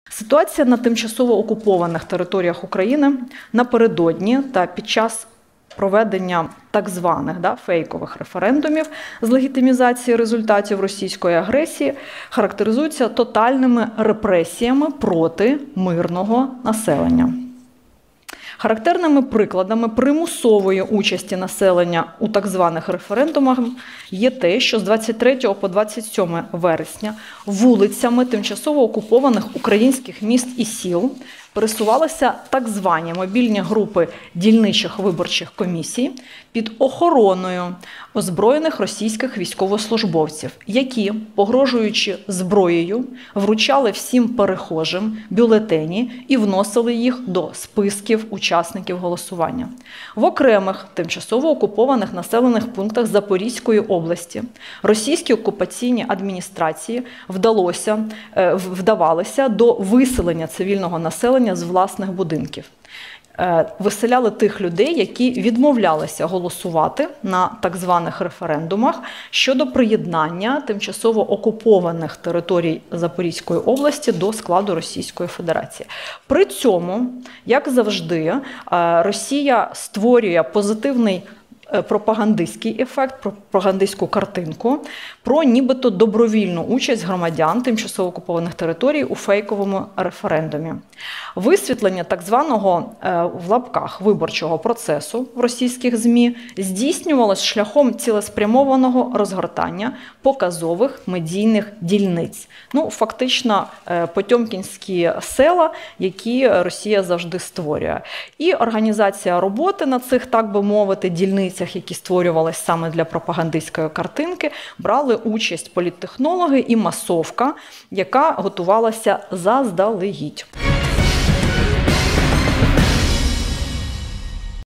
Ситуація на тимчасово окупованих територіях України напередодні та під час проведення так званих фейкових референдумів з легітимізації результатів російської агресії характеризується тотальними репресіями проти мирного населення. Характерними прикладами примусової участі населення у так званих референдумах є те, що з 23 по 27 вересня вулицями тимчасово окупованих українських міст і сіл пересувалися так звані мобільні групи дільничих виборчих комісій під охороною озброєних російських військовослужбовців, які, погрожуючи зброєю, вручали всім перехожим бюлетені і вносили їх до списків учасників голосування. В окремих тимчасово окупованих населених пунктах Запорізької області російські окупаційні адміністрації вдавалися до виселення цивільного населення з власних будинків. Виселяли тих людей, які відмовлялися голосувати на так званих референдумах щодо приєднання тимчасово окупованих територій Запорізької області до складу Російської Федерації. При цьому, як завжди, Росія створює позитивний пропагандистський ефект, пропагандистську картинку про нібито добровільну участь громадян тимчасово окупованих територій у фейковому референдумі. Висвітлення так званого в лапках виборчого процесу в російських ЗМІ здійснювалось шляхом цілеспрямованого розгортання показових медійних дільниць. Фактично потьомкінські села, які Росія завжди створює. І організація роботи на цих, так би мовити, дільницях, які створювалися саме для пропагандистської картинки, брали участь політтехнологи і масовка, яка готувалася заздалегідь.